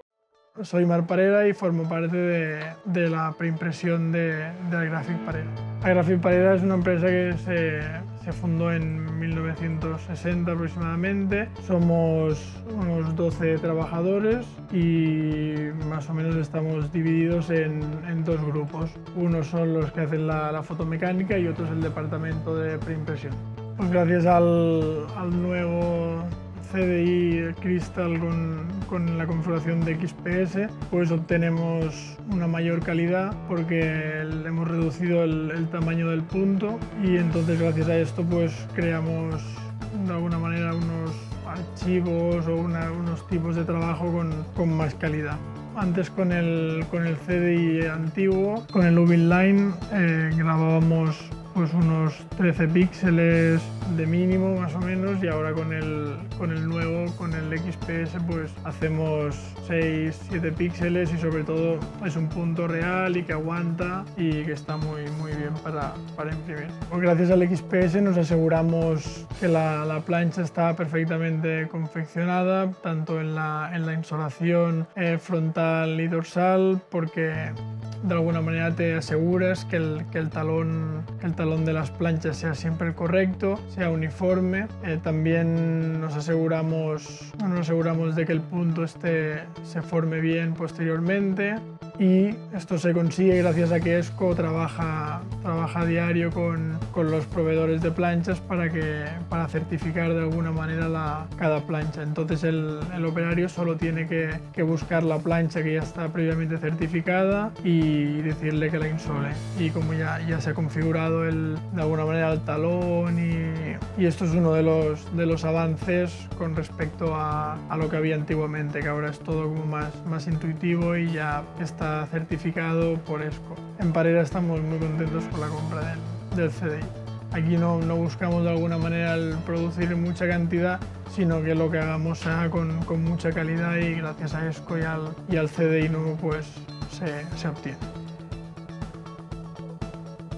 Soy Marc Parera y formo parte de la preimpresión de Graphic Parera. Graphic Parera es una empresa que se fundó en 1960 aproximadamente. Somos unos 12 trabajadores y más o menos estamos divididos en dos grupos. Unos son los que hacen la fotomecánica y otros el departamento de preimpresión. Pues gracias al nuevo CDI Crystal con la configuración de XPS, pues obtenemos una mayor calidad porque hemos reducido el tamaño del punto y entonces gracias a esto pues creamos de alguna manera unos archivos o unos tipos de trabajo con más calidad. Antes con el CDI antiguo, con el Ubin Line, grabábamos pues unos 13 píxeles de mínimo más o menos, y ahora con el nuevo, con el XPS, pues hacemos 6-7 píxeles y sobre todo es un punto real y que aguanta y que está muy bien para imprimir. Pues gracias al XPS nos aseguramos que la plancha está perfectamente confeccionada, tanto en la insolación frontal y dorsal, porque de alguna manera te aseguras que el talón de las planchas sea siempre el correcto, sea uniforme. También nos aseguramos de que el punto se forme bien posteriormente, y esto se consigue gracias a que Esko trabaja a diario con los proveedores de planchas para certificar de alguna manera cada plancha. Entonces el operario solo tiene que buscar la plancha que ya está previamente certificada y decirle que la insole. Y como ya se ha configurado de alguna manera el talón, y esto es uno de los avances con respecto a lo que había antiguamente, que ahora es todo como más intuitivo y ya está certificado por Esko. En Parera estamos muy contentos con la compra del CDI. Aquí no buscamos de alguna manera el producir mucha cantidad, sino que lo que hagamos sea con mucha calidad, y gracias a Esko y al CDI nuevo pues se obtiene.